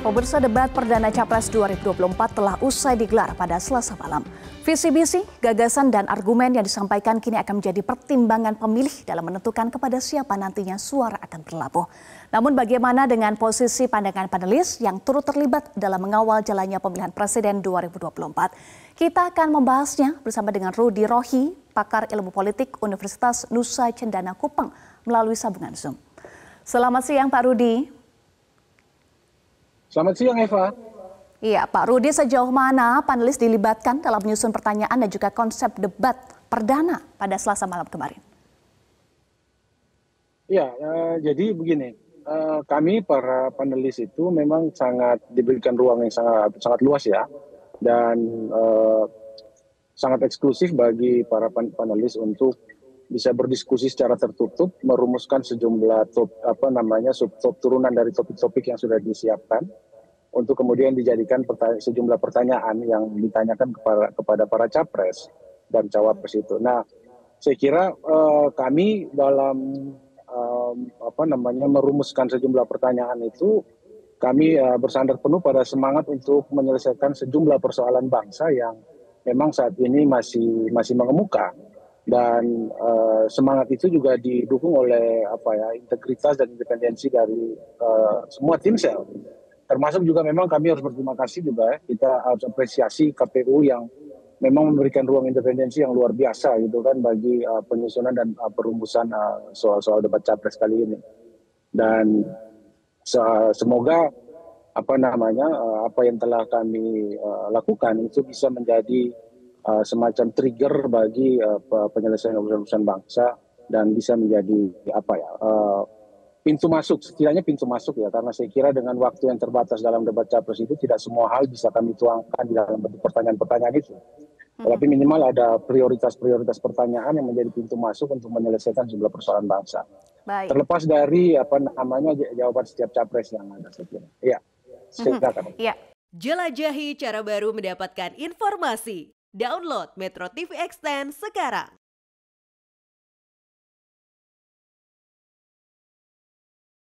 Pemirsa, debat perdana Capres 2024 telah usai digelar pada Selasa malam. Visi-misi, gagasan dan argumen yang disampaikan kini akan menjadi pertimbangan pemilih dalam menentukan kepada siapa nantinya suara akan berlabuh. Namun bagaimana dengan posisi pandangan panelis yang turut terlibat dalam mengawal jalannya pemilihan presiden 2024? Kita akan membahasnya bersama dengan Rudy Rohi, pakar ilmu politik Universitas Nusa Cendana Kupang melalui sambungan Zoom. Selamat siang Pak Rudy. Selamat siang Eva. Iya Pak Rudy, sejauh mana panelis dilibatkan dalam menyusun pertanyaan dan juga konsep debat perdana pada Selasa malam kemarin? Ya, jadi begini, kami para panelis itu memang sangat diberikan ruang yang sangat luas ya, dan sangat eksklusif bagi para panelis untuk bisa berdiskusi secara tertutup, merumuskan sejumlah sub turunan dari topik-topik yang sudah disiapkan, untuk kemudian dijadikan sejumlah pertanyaan yang ditanyakan kepada para capres dan cawapres itu. Nah, saya kira kami dalam merumuskan sejumlah pertanyaan itu, kami bersandar penuh pada semangat untuk menyelesaikan sejumlah persoalan bangsa yang memang saat ini masih mengemuka. Dan semangat itu juga didukung oleh integritas dan independensi dari semua tim sel. Termasuk juga memang kami harus berterima kasih juga kita harus apresiasi KPU yang memang memberikan ruang independensi yang luar biasa gitu kan bagi penyusunan dan perumusan soal-soal debat capres kali ini. Dan semoga apa yang telah kami lakukan itu bisa menjadi semacam trigger bagi penyelesaian urusan bangsa dan bisa menjadi setidaknya pintu masuk ya, karena saya kira dengan waktu yang terbatas dalam debat capres itu tidak semua hal bisa kami tuangkan di dalam bentuk pertanyaan-pertanyaan itu. Tapi minimal ada prioritas-prioritas pertanyaan yang menjadi pintu masuk untuk menyelesaikan sejumlah persoalan bangsa. Baik. Terlepas dari jawaban setiap capres yang ada, saya kira. Iya, silakan. Ya. Jelajahi cara baru mendapatkan informasi. Download Metro TV Extend sekarang.